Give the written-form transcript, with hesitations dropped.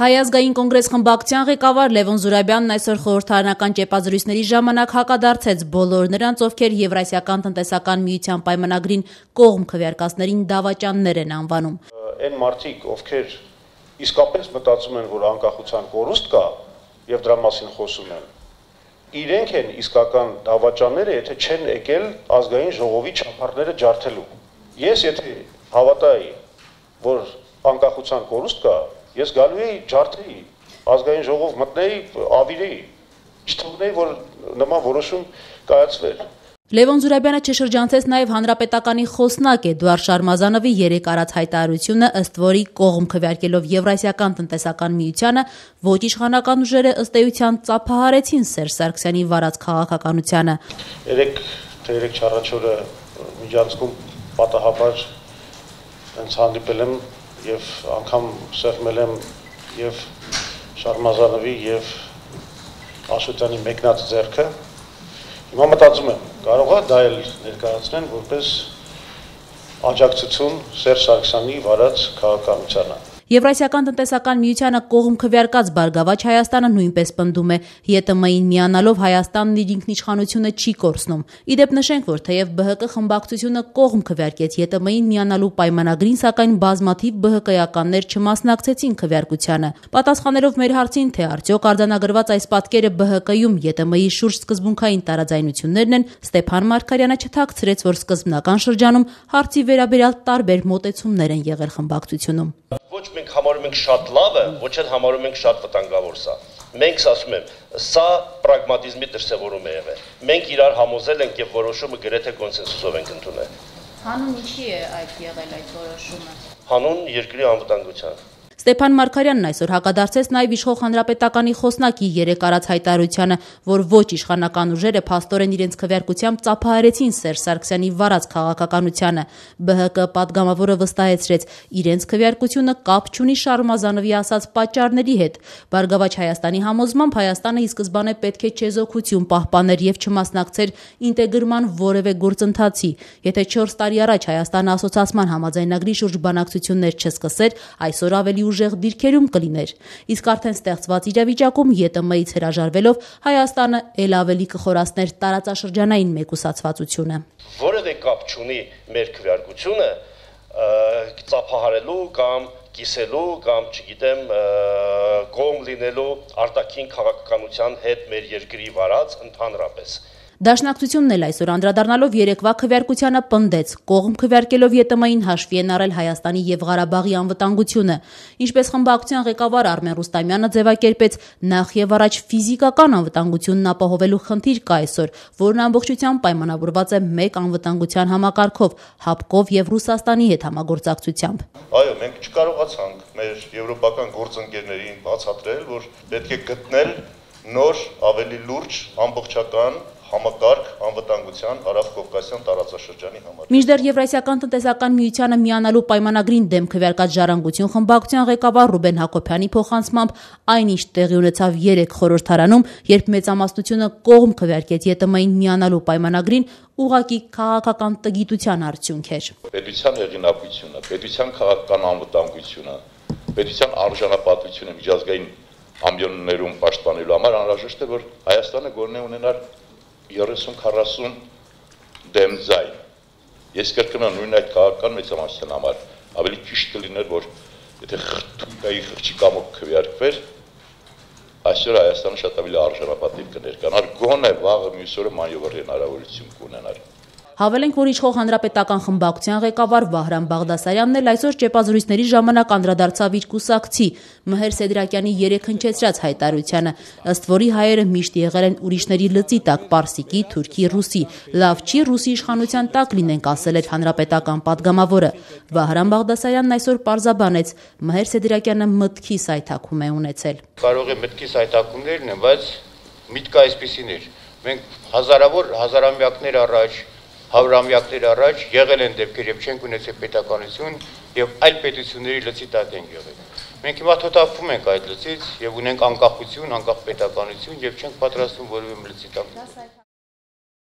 Հայ ազգային կոնգրես խմբակցության ղեկավար Լևոն Զուրաբյանն այսօր խորհրդարանական ճեպազրույցների ժամանակ հակադարձեց բոլոր նրանց, ովքեր Եվրասիական տնտեսական միության պայմանագրին կողմ քվեարկածներին դավաճաններ են անվանում։ Այն մարդիկ, ովքեր իսկապես մտածում են, որ անկախության կորուստ կա եւ դրա մասին խոսում են, իրենք են իսկական դավաճանները, եթե չեն եկել ազգային ժողովի չափարները ջարդելու։ Ես եթե հավատայի, որ անկախության կորուստ կա, ես գալու էի ջարդեի, ազգային ժողով մտնեի, ավիրեի, չթողնեի, որ նման որոշում կայացվեր։ Լևոն Զուրաբյանը չշրջանցեց նաև հանրապետականի խոսնակ Էդուարդ Շարմազանովի երեկ արած հայտարարությունը, ըստ որի կողմ քվեարկելով Եվրասիական տնտեսական միությանը, ոչ իշխանական ուժերը ըստ էության ծափահարեցին Սերժ Սարգսյանի վարած քաղաքականությանը։ Երեկ չառաջորը միջանցքում պատահաբար հենց հանդիպել եմ եւ անգամ սեղմել եմ եւ Շարմազանովի եւ Աշոտյանի մեկնած ձեռքը։ Հիմա մտածում եմ, կարող է դա էլ ներկայացնեն որպես աջակցություն Սերժ Սարգսյանի վարած քաղաքականությանը։ Եվրասիական տնտեսական միությանը կողմ քվեարկած Բարգավաճ Հայաստանը նույնպես պնդում է, ԵՏՄ-ին միանալով Հայաստանն իր ինքնիշխանությունը չի կորցնում։ Իդեպ նշենք, որ թեև ԲՀԿ խմբակցությունը կողմ քվեարկեց ԵՏՄ-ին միանալու պայմանագրին, սակայն բազմաթիվ ԲՀԿ-ականներ չմասնակցեցին քվեարկությանը։ Պատասխանելով մեր հարցին, թե արդյոք արձանագրված այս պատկերը ԲՀԿ-ում ԵՏՄ-ի շուրջ սկզբունքային տարաձայնություններն են, Ստեփան Մարգարյանը չթաքցրեց, որ սկզբնական շրջանում հարցի վերաբերյալ տարբեր մոտեցումներ են եղել խմբակցությունում։ Ոչ մենք համարում ենք շատ լավը, ոչ էլ համարում ենք շատ վտանգավոր սա։ Մենք ասում եմ, սա պրագմատիզմի դրսևորում է եղել։ Մենք իրար համոզել ենք եւ որոշումը գրեթե կոնսենսուսով ենք ընդունել։ Հանուն ինչի է այդ եղել այդ որոշումը։ Հանուն երկրի անվտանգության։ Ստեփան Մարգարյանն այսօր հակադարձեց նաև իշխող հանրապետականի խոսնակի երեկ արած հայտարարությանը, որ ոչ իշխանական ուժերը փաստորեն իրենց քվեարկությամբ ծափահարեցին Սերժ Սարգսյանի վարած քաղաքականությանը։ ԲՀԿ պատգամավորը վստահեցրեց, իրենց քվեարկությունը կապ չունի Շարմազանովի ասած պատճառների հետ։ Բարգավաճ Հայաստանի համոզմամբ Հայաստանը ի սկզբանե պետք է չեզոքություն պահպաներ եւ չմասնակցեր ինտեգրման որևէ գործընթացի։ Եթե 4 տարի առաջ Հայաստանը ասոցիացման համաձայնագրի շուրջ բանակցություններ չսկսեր, այսօր ավելի ուժեղ դիրքերում կլիներ։ Իսկ արդեն ստեղծված իրավիճակում ԵՏՄ-ից հրաժարվելով Հայաստանը ել ավելի կխորացներ տարածաշրջանային մեկուսացվածությունը։ Որևէ կապ չունի մեր քվեարկությունը ծափահարելու կամ կիսելու կամ չգիտեմ կողմ լինելու արտաքին քաղաքականության հետ մեր երկրի վարած ընդհանրապես։ Դաշնակցությունն էլ այսօր անդրադառնալով երեկվա քվեարկությանը պնդեց, կողմ քվեարկելով ԵՏՄ-ին հաշվի են առել Հայաստանի եւ Ղարաբաղի անվտանգությունը։ Ինչպես խմբակցության ղեկավար Արմեն Ռուստամյանը ձևակերպեց, նախ եւ առաջ ֆիզիկական անվտանգությունն ապահովելու խնդիր կա այսօր, որն ամբողջությամբ պայմանավորված է մեկ անվտանգության համակարգով, ՀԱՊԿ-ով եւ Ռուսաստանի հետ համագործակցությամբ։ Այո, մենք չկարողացանք մեր եվրոպական գործընկերներին բացատրել, որ պետք է գտնել նոր, ավելի լուրջ, ամբողջական համակարգ անվտանգության Հարավկովկասյան տարածաշրջանի համար։ Մինչդեռ Եվրասիական տնտեսական միությանը միանալու պայմանագրին դեմ քվեարկած Ժառանգություն խմբակցության ղեկավար Ռուբեն Հակոբյանի փոխանցմամբ այնինչ տեղի ունեցավ երեկ խորհրդարանում, երբ մեծամասնությունը կողմ քվեարկեց ԵՏՄ-ին միանալու պայմանագրին, ուղղակի քաղաքական տգիտության արդյունք էր։ Պետության հեղինակությունը, պետության քաղաքական անվտանգությունը, պետության արժանապատվությունը միջազգային ամբիոններում պաշտպանելու համար անհրաժեշտ է, որ Հայաստանը գոնե ունենար 30-40 դեմ ձայն։ Ես կրկնում եմ, նույն այդ քաղաքական մեծամասնության համար ավելի ճիշտ կլիներ, որ եթե Թուրքիայի խղճի կամոք քվեարկվեր, այսօր Հայաստանը շատ ավելի արժանապատիվ կներկայանար, գոնե վաղը մյուս օրը մանևրի հնարավորություն կունենար։ Հավելենք, որ իշխող հանրապետական խմբակցության ղեկավար Վահրամ Բաղդասարյանն էլ այսօր ճեպազրույցների ժամանակ անդրադարձավ իր կուսակցի Մհեր Սեդրակյանի երեկ հնչեցրած հայտարարությանը, ըստ որի հայերը միշտ եղել են ուրիշների լծի տակ, պարսիկի, թուրքի, ռուսի։ Լավ չի ռուսի իշխանության տակ լինենք, ասել էր հանրապետական պատգամավորը։ Վահրամ Բաղդասարյանն այսօր պարզաբանեց, Մհեր Սեդրակյանը մտքի սայթակում է ունեցել։ Կարող է մտքի սայթակումներ լինեն, բայց միտքը այսպեսին էր։ Մենք հազարամյակներ առաջ Հավրամյակներ առաջ եղել են դեպքեր, երբ չենք ունեցել պետականություն եւ այլ պետությունների լծի տակ են եղել։ Մենք հիմա թոթափվում ենք այդ լծից եւ ունենք անկախություն, անկախ պետականություն եւ չենք պատրաստվում որևէ լծի տակ։